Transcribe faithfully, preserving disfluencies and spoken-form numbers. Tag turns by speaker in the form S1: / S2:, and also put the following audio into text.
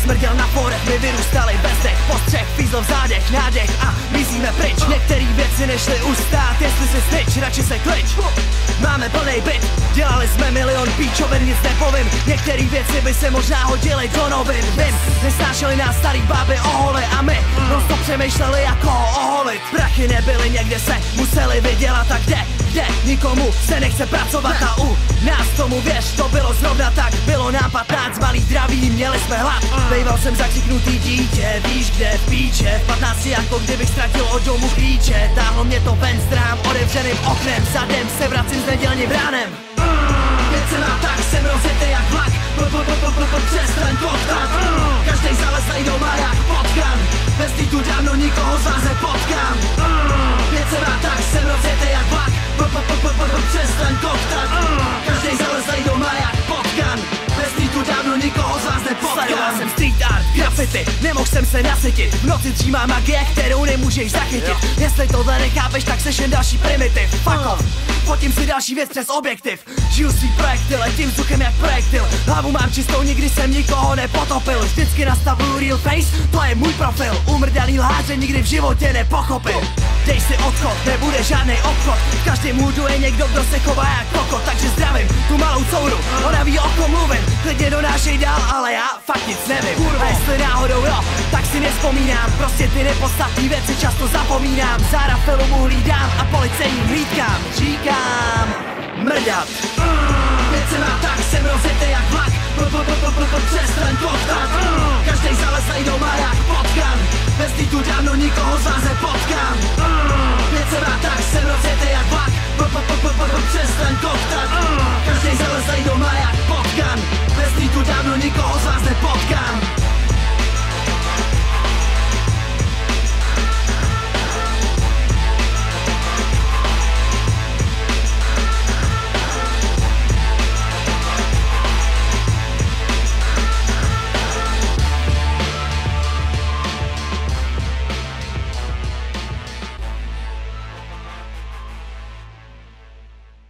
S1: smrděl na forech, my vyrůstali bez dech, postřeh, fízl v zádech, nádech a mizíme pryč. Některý věci nešly ustát, jestli si snič, radši se klič. Máme plnej byt, dělali jsme milion píčovin, nic nepovím. Některý věci by se možná hodily do novin. Vím, nesnášeli nás starý báby oholi a my no to přemýšleli jako oholit. Prachy nebyly někde, se museli vydělat a kde, kde nikomu se nechce pracovat a u nás tomu věř, to bylo zrovna tak. Bylo nám patnáct, malý zdraví, měli jsme hlad. Bejval jsem zakřiknutý dítě, víš kde, v píče. V patnácti jako kdybych ztratil od domu klíče. Táhlo mě to ven strám, otevřeným oknem. Zadem se vracím s nedělním ránem. Věc se má tak, jsem rozjetý jak vlak. Přestaň tloktat. Každej zalezlej doma jak potkan. Bez týtu dávno nikoho z vás nepotkám. Věc se má tak, jsem rozjetý jak vlak. Přestaň tloktat. Každej zalezlej doma jak potkan. Bez týtu dávno nikoho z vás nepotkám. Sledoval jsem street art, graffiti, nemohl jsem se nasytit. V noci dřímá magie, kterou nemůžeš zachytit. Jestli tohle nechápeš, tak seš jen další primitiv. Fuck off. Fotím si další věc přes objektiv. Žiju svý projekty, letím vzduchem jak projektil. Hlavu mám čistou, nikdy jsem nikoho nepotopil. Vždycky nastavuju real face, to je můj profil. Umrdaný lháře nikdy v životě nepochopil. Dej si odchod, nebude žádnej obchod. V každém hůdu je někdo, kdo se chová jak kokot. Takže zdravím tu malou couru, ona ví o kom mluvím. Klidně donášej dál, ale já fakt nic nevím. A jestli náhodou jo, tak si nespomínám. Prostě ty nepodstatný věci často zapomínám. Zára filmu hlídám a policejním hlídkám říkám mrdat. Věc se má tak, jsem rozjetý jak vlak. Přestaň tloktat. Každej zalezlej doma jak potkan. Bez týtu dávno nikoho z vás nepotkám.